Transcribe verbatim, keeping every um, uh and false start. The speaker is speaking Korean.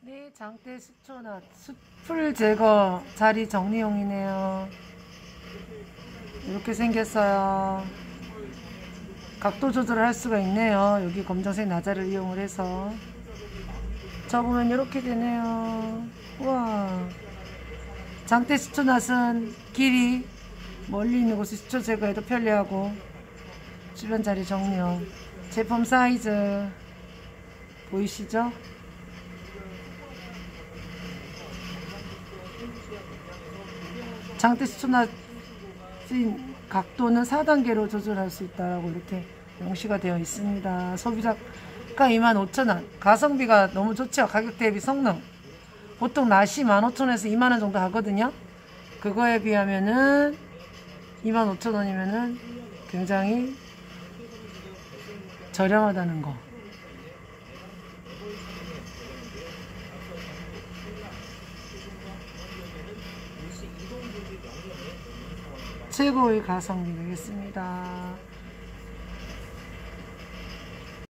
네, 장대 수초나 숯풀 제거 자리 정리용이네요. 이렇게 생겼어요. 각도 조절을 할 수가 있네요. 여기 검정색 나자를 이용을 해서 접으면 이렇게 되네요. 우와, 장대 수초낫은 길이 멀리 있는 곳에 수초 제거해도 편리하고 주변 자리 정리용. 제품 사이즈 보이시죠? 장대 수초낫 쓰인 각도는 사 단계로 조절할 수 있다라고 이렇게 명시가 되어 있습니다. 소비자가 이만 오천 원. 가성비가 너무 좋죠. 가격 대비 성능. 보통 낫이 만 오천 원에서 이만 원 정도 하거든요. 그거에 비하면은 이만 오천 원이면은 굉장히 저렴하다는 거. 최고의 가성비 되겠습니다.